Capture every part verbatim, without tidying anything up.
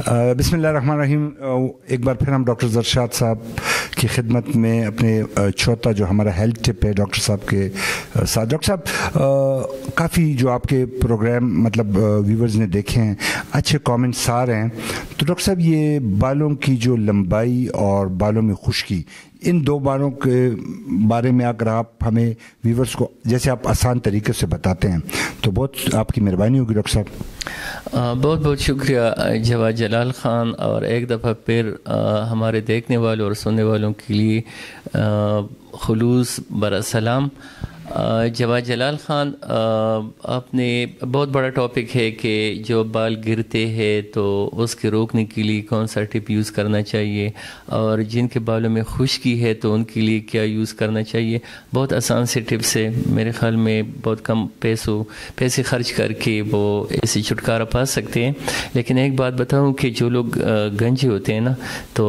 بسم اللہ الرحمن الرحیم. ایک بار پھر ہم ڈاکٹر زرشاد صاحب کی خدمت میں اپنے چوتھا جو ہمارا ہیلتھ ٹپ ہے ڈاکٹر صاحب کے ساتھ. ڈاکٹر صاحب کافی جو آپ کے پروگرام مطلب ویورز نے دیکھے ہیں, اچھے کامنٹس آ رہے ہیں. تو ڈاکٹر صاحب یہ بالوں کی جو لمبائی اور بالوں میں خشکی, ان دو باروں کے بارے میں اگر آپ ہمیں ویورز کو جیسے آپ آسان طریقے سے بتاتے ہیں تو بہت آپ کی مہربانی ہوگی ڈاکٹر صاحب. بہت بہت شکریہ جواد جلال خان, اور ایک دفعہ پھر ہمارے دیکھنے والوں اور سننے والوں کے لیے خلوص برا سلام. جواد جلال خان, آپ نے بہت بڑا ٹاپک ہے کہ جو بال گرتے ہیں تو اس کے روکنے کے لیے کون سا ٹپ یوز کرنا چاہیے, اور جن کے بالوں میں خشکی ہے تو ان کے لیے کیا یوز کرنا چاہیے. بہت آسان سے ٹپس ہے, میرے خیال میں بہت کم پیسوں پیسے خرچ کر کے وہ اسے چھٹکارا پا سکتے ہیں. لیکن ایک بات بتاؤں کہ جو لوگ گنجے ہوتے ہیں نا, تو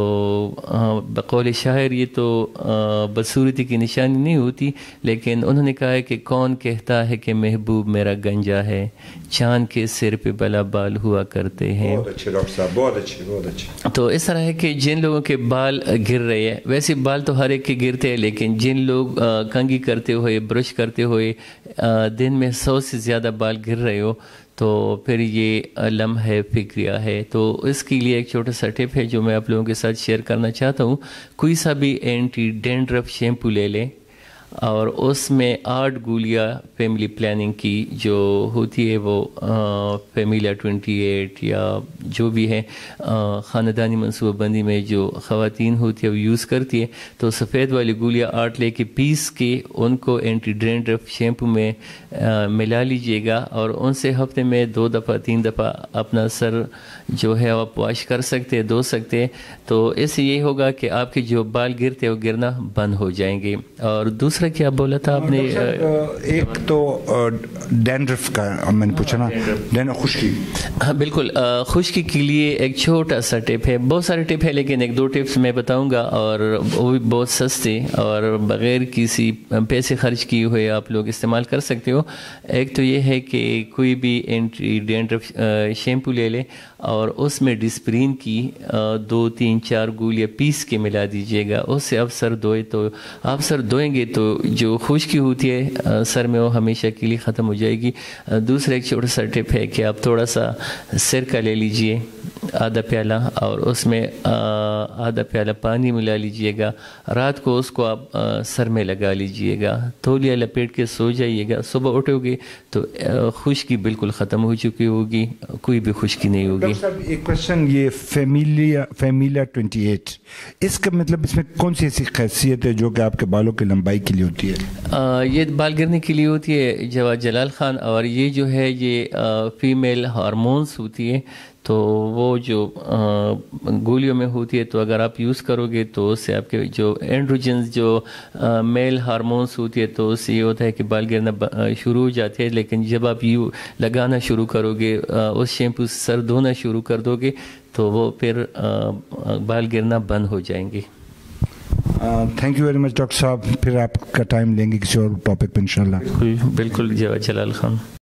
بقول شاعر یہ تو بدصورتی کی نشانی نہیں ہوتی, لیکن انہوں نے کہا ہے کہ کون کہتا ہے کہ محبوب میرا گنجا ہے, چاند کے سر پہ بلا بال ہوا کرتے ہیں. بہت اچھے ڈاکٹر صاحب, بہت اچھے بہت اچھے. تو اس طرح ہے کہ جن لوگوں کے بال گر رہے ہیں, ویسے بال تو ہر ایک کے گرتے ہیں, لیکن جن لوگ کنگھی کرتے ہوئے برش کرتے ہوئے دن میں سو سے زیادہ بال گر رہے ہو, تو پھر یہ لمحہ فکریہ ہے. تو اس کے لیے ایک چھوٹا سا ٹپ ہے جو میں آپ لوگوں کے ساتھ شیئر کرنا چاہتا ہوں. کوئی سا بھی اینٹی ڈینڈرف شیمپو لے لیں, اور اس میں آٹھ گولیاں فیملی پلاننگ کی جو ہوتی ہے وہ فیملیہ ٹوینٹی ایٹ یا جو بھی ہے خاندانی منصوبہ بندی میں جو خواتین ہوتی ہے وہ یوز کرتی ہے, تو سفید والی گولیاں آٹھ لے کے پیس کے ان کو اینٹی ڈینڈرف شیمپو میں ملا لیجئے گا, اور ان سے ہفتے میں دو دفعہ تین دفعہ اپنا سر جو ہے آپ واش کر سکتے دھو سکتے. تو اس سے یہ ہوگا کہ آپ کے جو بال گرتے وہ گرنا بند ہو جائیں گے. اور دوسرا کیا بولا تھا آپ نے؟ ایک تو ڈینڈرف کا میں نے پوچھا نا, خشکی. ہاں بالکل, خشکی کے لیے ایک چھوٹا سا ٹپ ہے, بہت سارے ٹپ ہے لیکن ایک دو ٹپس میں بتاؤں گا, اور وہ بھی بہت سستے اور بغیر کسی پیسے خرچ کیے ہوئے آپ لوگ استعمال کر سکتے ہو. ایک تو یہ ہے کہ کوئی بھی اینٹی ڈینڈرف شیمپو لے لیں, اور اس میں ڈسپرین کی دو تین چار گولیاں پیس کے ملا دیجیے گا. اس سے آپ سر دھوئے تو آپ سر دھوئیں گے تو جو خشکی ہوتی ہے سر میں وہ ہمیشہ کے لیے ختم ہو جائے گی. دوسرا ایک چھوٹا سا ٹپ ہے کہ آپ تھوڑا سا سرکہ لے لیجئے آدھا پیالہ, اور اس میں آدھا پیالہ پانی ملا لیجئے گا. رات کو اس کو آپ سر میں لگا لیجئے گا, تولیہ لپیٹ کے سو جائیے گا. صبح اٹھو گے تو خشکی بالکل ختم ہو چکی ہوگی, کوئی بھی خشکی نہیں ہوگی. ایک کوشچن, یہ فیملیہ فیملیہ ٹوینٹی ایٹ, اس کا مطلب اس میں کون سی ایسی خاصیت ہے جو کہ آپ کے بالوں کی لمبائی کے لیے ہوتی ہے؟ یہ بال گرنے کے لیے ہوتی ہے جواد جلال خان, اور یہ جو ہے یہ فیمیل ہارمونز ہوتی ہے. تو وہ جو گولیوں میں ہوتی ہے, تو اگر آپ یوز کرو گے تو اس سے آپ کے جو اینڈروجنز جو میل ہارمونس ہوتی ہے تو اس سے یہ ہوتا ہے کہ بال گرنا شروع ہو جاتے ہیں. لیکن جب آپ یو لگانا شروع کرو گے, اس شیمپو سے سر دھونا شروع کر دو گے, تو وہ پھر بال گرنا بند ہو جائیں گے. Thank you very much doctor صاحب, پھر آپ کا ٹائم لیں گے کسی اور ٹاپک پہ انشاءاللہ. بالکل بالکل جواد جلال خان.